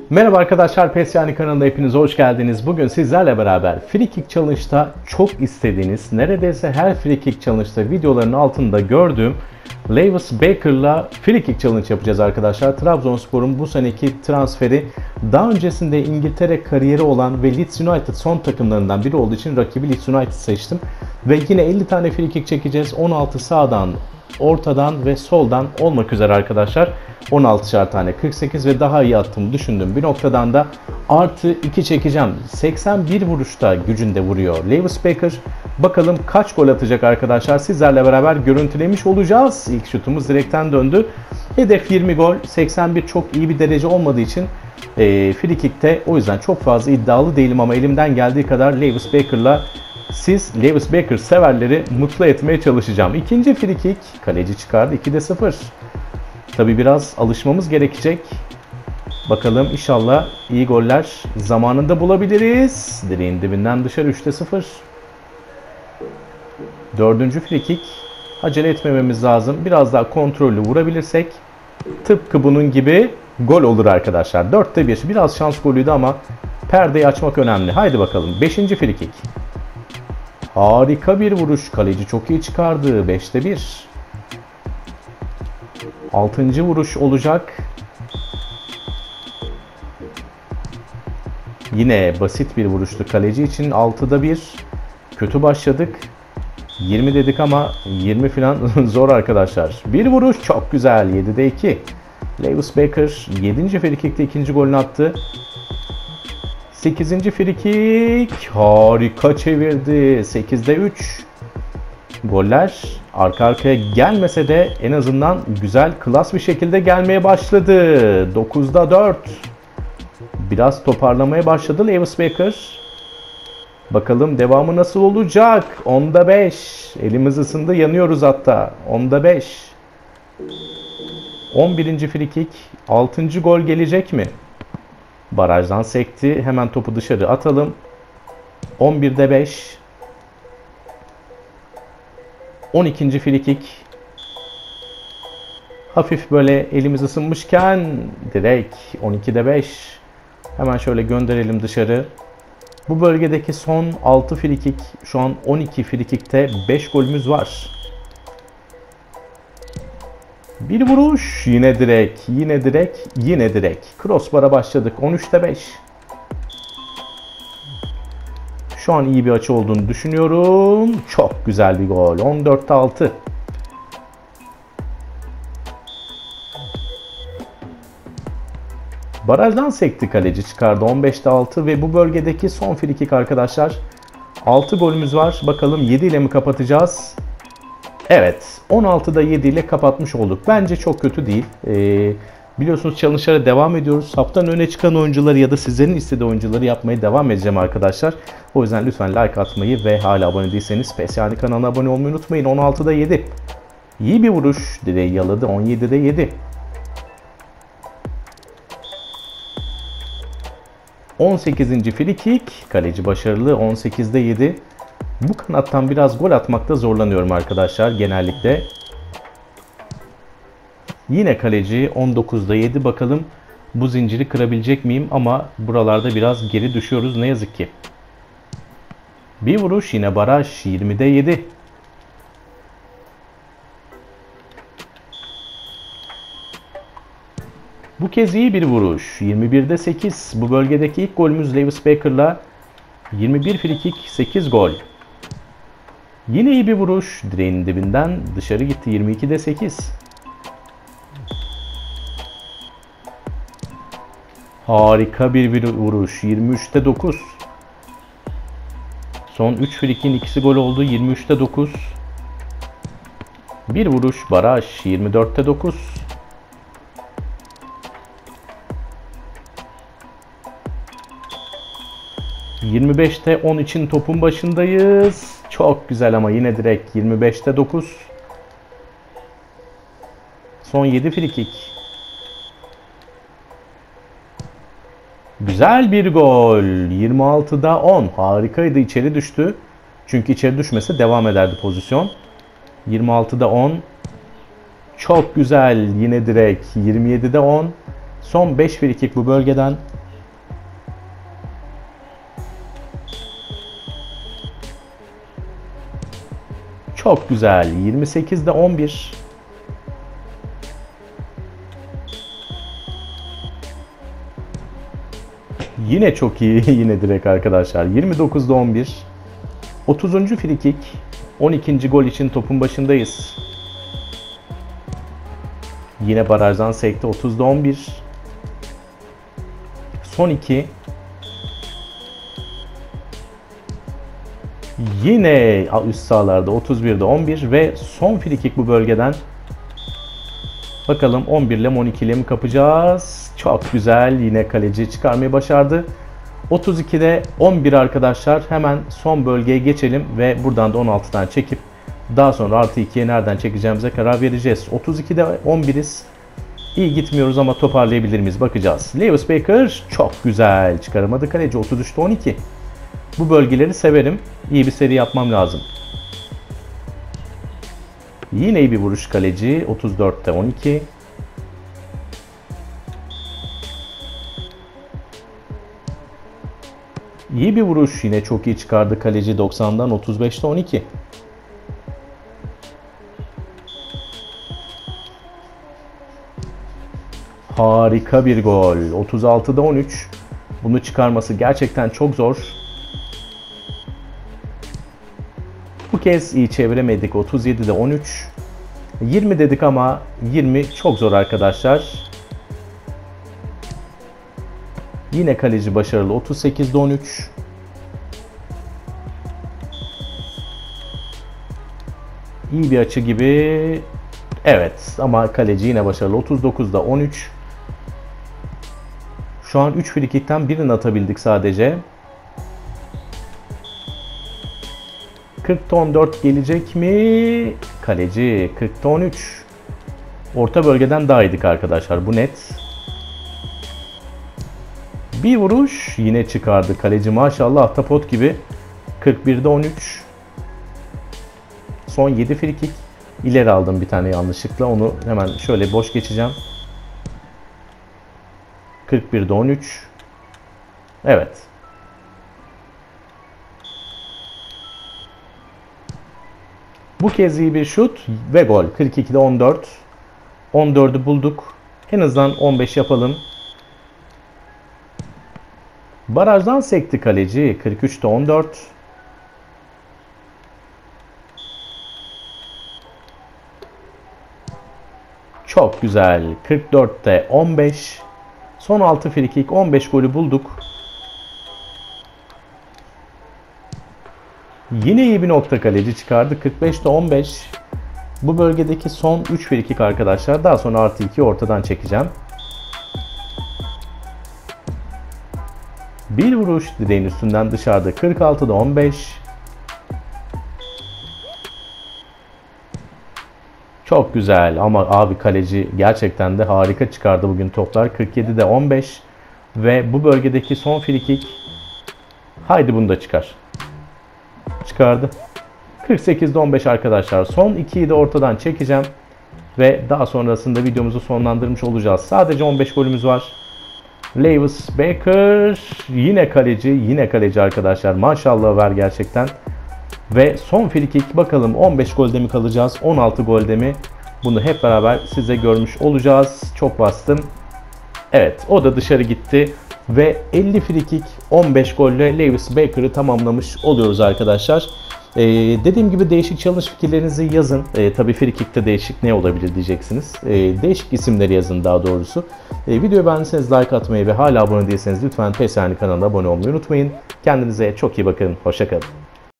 Merhaba arkadaşlar, PES Yani kanalına hepiniz hoş geldiniz. Bugün sizlerle beraber Free Kick Challenge'da çok istediğiniz, neredeyse her Free Kick Challenge'da videoların altında gördüğüm Lewis Baker'la Free Kick Challenge yapacağız arkadaşlar. Trabzonspor'un bu seneki transferi, daha öncesinde İngiltere kariyeri olan ve Leeds United son takımlarından biri olduğu için rakibi Leeds United seçtim. Ve yine 50 tane free kick çekeceğiz. 16 sağdan, ortadan ve soldan olmak üzere arkadaşlar. 16'şar tane 48 ve daha iyi attığımı düşündüğüm bir noktadan da artı 2 çekeceğim. 81 vuruşta gücünde vuruyor Lewis Baker. Bakalım kaç gol atacak arkadaşlar, sizlerle beraber görüntülemiş olacağız. İlk şutumuz direkten döndü. Hedef 20 gol. 81 çok iyi bir derece olmadığı için free kick'te o yüzden çok fazla iddialı değilim ama elimden geldiği kadar Lewis Baker'la Lewis Baker severleri mutlu etmeye çalışacağım. İkinci free kick, kaleci çıkardı, 2'de 0. Tabi biraz alışmamız gerekecek. Bakalım, inşallah iyi goller zamanında bulabiliriz. Direğin dibinden dışarı, 3'te 0. Dördüncü free kick. Acele etmememiz lazım. Biraz daha kontrollü vurabilirsek tıpkı bunun gibi gol olur arkadaşlar. 4'te 1. Biraz şans golüydü ama perdeyi açmak önemli. Haydi bakalım. 5. free kick. Harika bir vuruş. Kaleci çok iyi çıkardı. 5'te 1. 6. vuruş olacak. Yine basit bir vuruştu kaleci için. 6'da 1. Kötü başladık. 20 dedik ama 20 falan zor arkadaşlar. Bir vuruş çok güzel. 7'de 2. Lewis Baker 7. frikikte ikinci golünü attı. 8. frikik harika çevirdi. 8'de 3. Goller arka arkaya gelmese de en azından güzel, klas bir şekilde gelmeye başladı. 9'da 4. Biraz toparlamaya başladı Lewis Baker. Bakalım devamı nasıl olacak? 10'da 5. Elimiz ısındı, yanıyoruz hatta. 10'da 5. 11. frikik. 6. gol gelecek mi? Barajdan sekti. Hemen topu dışarı atalım. 11'de 5. 12. frikik. Hafif böyle elimiz ısınmışken direkt 12'de 5. Hemen şöyle gönderelim dışarı. Bu bölgedeki son 6 frikik, şu an 12 frikikte 5 golümüz var. Bir vuruş, yine direkt, yine direkt, yine direkt. Crossbar'a başladık. 13'te 5. Şu an iyi bir açı olduğunu düşünüyorum. Çok güzel bir gol. 14'te 6. Barajdan sekti, kaleci çıkardı. 15'te 6 ve bu bölgedeki son frikik arkadaşlar. 6 golümüz var. Bakalım 7 ile mi kapatacağız? Evet. 16'da 7 ile kapatmış olduk. Bence çok kötü değil. Biliyorsunuz challenge'lara devam ediyoruz. Haftanın öne çıkan oyuncuları ya da sizlerin istediği oyuncuları yapmaya devam edeceğim arkadaşlar. O yüzden lütfen like atmayı ve hala abone değilseniz PES Yani kanalına abone olmayı unutmayın. 16'da 7. İyi bir vuruş. Direği yaladı. 17'de 7. 18. free kick. Kaleci başarılı. 18'de 7. Bu kanattan biraz gol atmakta zorlanıyorum arkadaşlar genellikle. Yine kaleci 19'da 7. Bakalım bu zinciri kırabilecek miyim? Ama buralarda biraz geri düşüyoruz ne yazık ki. Bir vuruş, yine baraj. 20'de 7. Bu kez iyi bir vuruş. 21'de 8. Bu bölgedeki ilk golümüz Lewis Baker'la. 21 frikik, 8 gol. Yine iyi bir vuruş. Direğin dibinden dışarı gitti. 22'de 8. Harika bir vuruş. 23'te 9. Son 3 frikin ikisi gol oldu. 23'te 9. Bir vuruş, baraj. 24'te 9. ...25'te 10 için topun başındayız. Çok güzel ama yine direkt. 25'te 9. Son 7 frikik. Güzel bir gol. 26'da 10. Harikaydı, içeri düştü. Çünkü içeri düşmese devam ederdi pozisyon. 26'da 10. Çok güzel, yine direkt. 27'de 10. Son 5 frikik bu bölgeden. Çok güzel. 28'de 11. Yine çok iyi. Yine direkt arkadaşlar. 29'da 11. 30. frikik. 12. gol için topun başındayız. Yine barajdan sekti. 30'da 11. Son 2. Yine üst sahalarda 31'de 11 ve son frikik bu bölgeden. Bakalım 11 ile 12 ile mi kapacağız? Çok güzel. Yine kaleci çıkarmayı başardı. 32'de 11 arkadaşlar. Hemen son bölgeye geçelim ve buradan da 16'dan çekip daha sonra artı 2'ye nereden çekeceğimize karar vereceğiz. 32'de 11'iz. İyi gitmiyoruz ama toparlayabilir miyiz? Bakacağız. Lewis Baker çok güzel. Çıkaramadı kaleci. 33'te 12. Bu bölgeleri severim. İyi bir seri yapmam lazım. Yine iyi bir vuruş kaleci. 34'te 12. İyi bir vuruş. Yine çok iyi çıkardı kaleci. 90'dan 35'te 12. Harika bir gol. 36'da 13. Bunu çıkarması gerçekten çok zor. Bu kez iyi çeviremedik. 37'de 13. 20 dedik ama 20 çok zor arkadaşlar. Yine kaleci başarılı. 38'de 13. İyi bir açı gibi. Evet ama kaleci yine başarılı. 39'da 13. Şu an 3 frikikten birini atabildik sadece. 40'ta 14 gelecek mi? Kaleci 40'ta 13. Orta bölgeden daha iyiydik arkadaşlar. Bu net. Bir vuruş yine çıkardı. Kaleci maşallah ahtapot gibi. 41'de 13. Son 7 frikik. İleri aldım bir tane yanlışlıkla. Onu hemen şöyle boş geçeceğim. 41'de 13. Evet. Bu kez iyi bir şut ve gol. 42'de 14. 14'ü bulduk. En azından 15 yapalım. Barajdan sekti kaleci. 43'te 14. Çok güzel. 44'te 15. Son 6 frikik. 15 golü bulduk. Yine iyi bir nokta kaleci çıkardı. 45'te 15. Bu bölgedeki son 3 frikik arkadaşlar. Daha sonra artı 2 ortadan çekeceğim. Bir vuruş direğin üstünden dışarıda. 46'da 15. Çok güzel ama abi kaleci gerçekten de harika çıkardı bugün toplar. 47'de 15. Ve bu bölgedeki son frikik. Haydi bunu da çıkar. Çıkardı. 48'de 15 arkadaşlar. Son 2'yi de ortadan çekeceğim. Ve daha sonrasında videomuzu sonlandırmış olacağız. Sadece 15 golümüz var. Lewis Baker yine kaleci arkadaşlar. Maşallah var gerçekten. Ve son frikik bakalım 15 golde mi kalacağız? 16 golde mi? Bunu hep beraber size görmüş olacağız. Çok bastım. Evet o da dışarı gitti. Ve 50 frikik 15 golle Lewis Baker'ı tamamlamış oluyoruz arkadaşlar. Dediğim gibi değişik challenge fikirlerinizi yazın. Tabii frikikte değişik ne olabilir diyeceksiniz. Değişik isimleri yazın daha doğrusu. Videoyu beğendiyseniz like atmayı ve hala abone değilseniz lütfen PES Yani kanalına abone olmayı unutmayın. Kendinize çok iyi bakın. Hoşça kalın.